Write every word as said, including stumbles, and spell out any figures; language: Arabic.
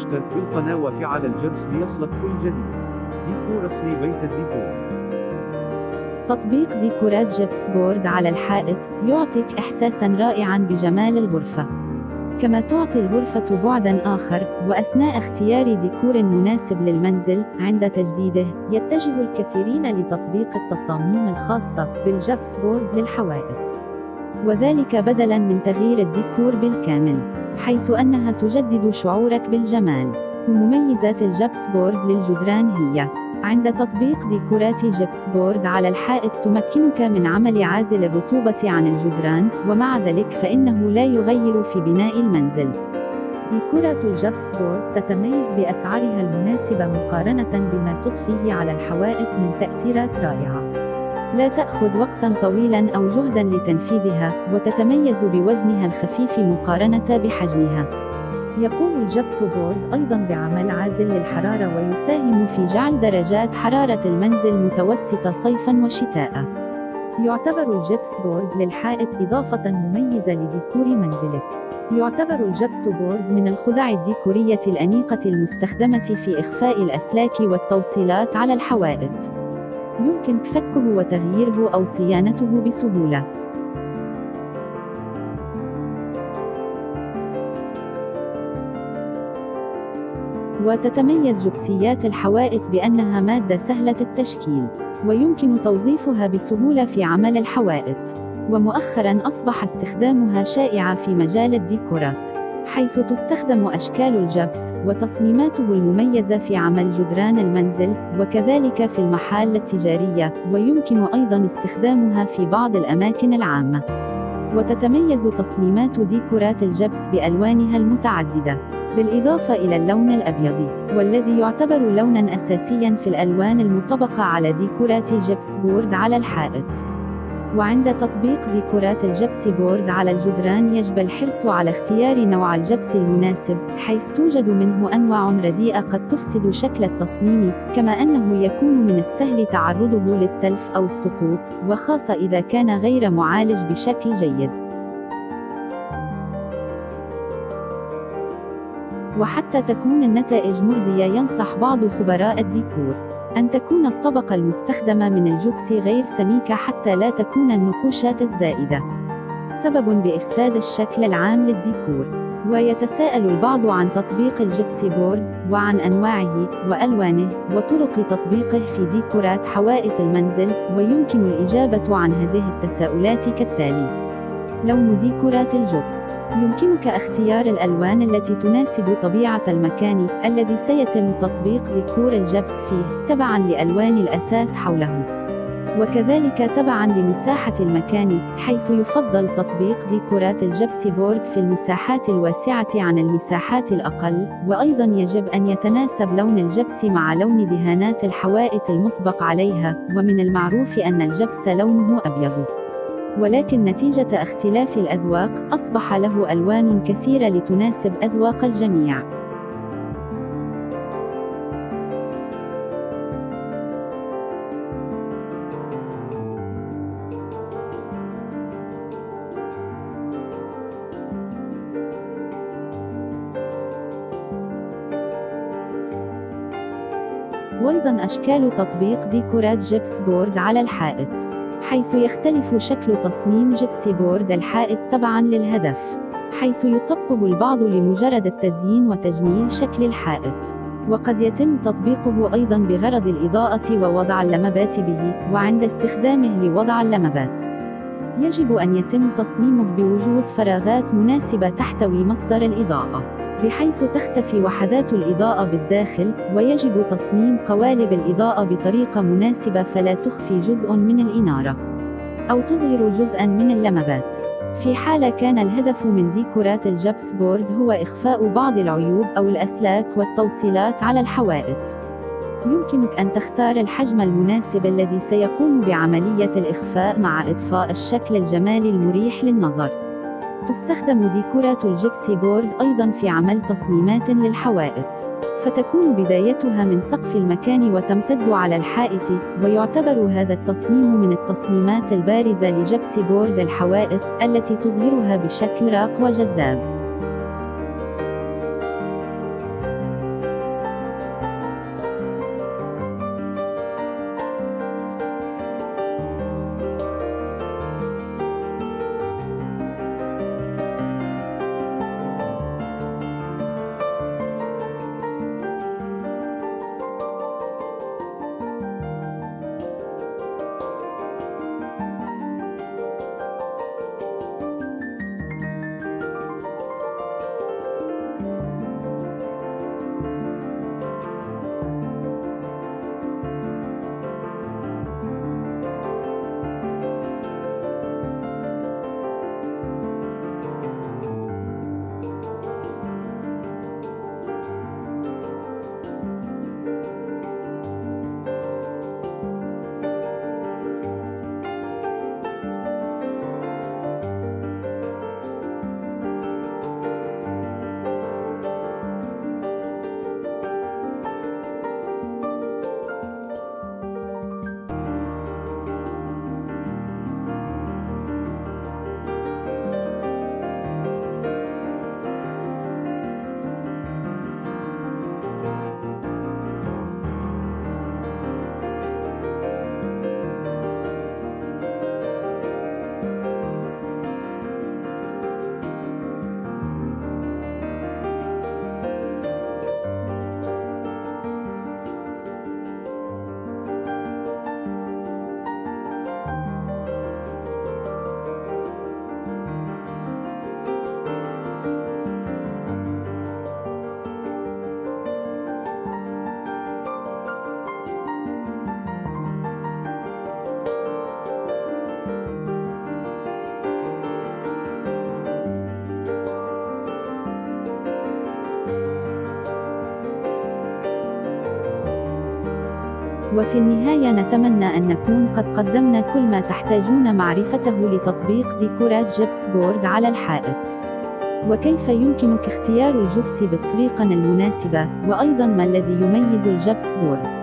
اشترك بالقناة وفعل الجرس ليصلك كل جديد. ديكور أصلي بيت الديكور. تطبيق ديكورات جبس بورد على الحائط يعطيك إحساساً رائعاً بجمال الغرفة، كما تعطي الغرفة بعداً آخر. وأثناء اختيار ديكور مناسب للمنزل عند تجديده، يتجه الكثيرين لتطبيق التصاميم الخاصة بالجبس بورد للحوائط، وذلك بدلاً من تغيير الديكور بالكامل، حيث أنها تجدد شعورك بالجمال. ومميزات الجبس بورد للجدران هي: عند تطبيق ديكورات جبس بورد على الحائط تمكنك من عمل عازل الرطوبة عن الجدران، ومع ذلك فإنه لا يغير في بناء المنزل. ديكورات الجبس بورد تتميز بأسعارها المناسبة مقارنة بما تضفيه على الحوائط من تأثيرات رائعة، لا تأخذ وقتاً طويلاً أو جهداً لتنفيذها، وتتميز بوزنها الخفيف مقارنة بحجمها. يقوم الجبس بورد أيضاً بعمل عازل للحرارة، ويساهم في جعل درجات حرارة المنزل متوسطة صيفاً وشتاء. يعتبر الجبس بورد للحائط إضافة مميزة لديكور منزلك. يعتبر الجبس بورد من الخدع الديكورية الأنيقة المستخدمة في إخفاء الأسلاك والتوصيلات على الحوائط. يمكنك فكه وتغييره أو صيانته بسهولة. وتتميز جبسيات الحوائط بأنها مادة سهلة التشكيل، ويمكن توظيفها بسهولة في عمل الحوائط. ومؤخراً أصبح استخدامها شائعة في مجال الديكورات، حيث تستخدم أشكال الجبس وتصميماته المميزة في عمل جدران المنزل، وكذلك في المحال التجارية، ويمكن أيضاً استخدامها في بعض الأماكن العامة. وتتميز تصميمات ديكورات الجبس بألوانها المتعددة، بالإضافة إلى اللون الأبيض، والذي يعتبر لوناً أساسياً في الألوان المطبقة على ديكورات جبس بورد على الحائط. وعند تطبيق ديكورات الجبس بورد على الجدران يجب الحرص على اختيار نوع الجبس المناسب، حيث توجد منه أنواع رديئة قد تفسد شكل التصميم، كما أنه يكون من السهل تعرضه للتلف أو السقوط، وخاصة إذا كان غير معالج بشكل جيد. وحتى تكون النتائج مرضية، ينصح بعض خبراء الديكور أن تكون الطبقة المستخدمة من الجبس غير سميكة حتى لا تكون النقوشات الزائدة سبب بإفساد الشكل العام للديكور. ويتساءل البعض عن تطبيق الجبس بورد وعن أنواعه وألوانه وطرق تطبيقه في ديكورات حوائط المنزل، ويمكن الإجابة عن هذه التساؤلات كالتالي: لون ديكورات الجبس: يمكنك اختيار الألوان التي تناسب طبيعة المكان الذي سيتم تطبيق ديكور الجبس فيه، تبعاً لألوان الأثاث حوله، وكذلك تبعاً لمساحة المكان، حيث يفضل تطبيق ديكورات الجبس بورد في المساحات الواسعة عن المساحات الأقل. وأيضاً يجب أن يتناسب لون الجبس مع لون دهانات الحوائط المطبق عليها، ومن المعروف أن الجبس لونه أبيض، ولكن نتيجة اختلاف الأذواق أصبح له ألوان كثيرة لتناسب أذواق الجميع. وأيضاً أشكال تطبيق ديكورات جبس بورد على الحائط، حيث يختلف شكل تصميم جبس بورد الحائط تبعاً للهدف، حيث يطبقه البعض لمجرد التزيين وتجميل شكل الحائط، وقد يتم تطبيقه أيضاً بغرض الإضاءة ووضع اللمبات به. وعند استخدامه لوضع اللمبات يجب أن يتم تصميمه بوجود فراغات مناسبة تحتوي مصدر الإضاءة، بحيث تختفي وحدات الإضاءة بالداخل، ويجب تصميم قوالب الإضاءة بطريقة مناسبة فلا تخفي جزء من الإنارة أو تظهر جزءاً من اللمبات. في حال كان الهدف من ديكورات الجبس بورد هو إخفاء بعض العيوب أو الأسلاك والتوصيلات على الحوائط، يمكنك أن تختار الحجم المناسب الذي سيقوم بعملية الإخفاء مع إضفاء الشكل الجمالي المريح للنظر. تستخدم ديكورات الجبس بورد أيضاً في عمل تصميمات للحوائط، فتكون بدايتها من سقف المكان وتمتد على الحائط، ويعتبر هذا التصميم من التصميمات البارزة لجبس بورد الحوائط التي تظهرها بشكل راق وجذاب. وفي النهاية نتمنى أن نكون قد قدمنا كل ما تحتاجون معرفته لتطبيق ديكورات جبس بورد على الحائط. وكيف يمكنك اختيار الجبس بالطريقة المناسبة، وأيضاً ما الذي يميز الجبس بورد.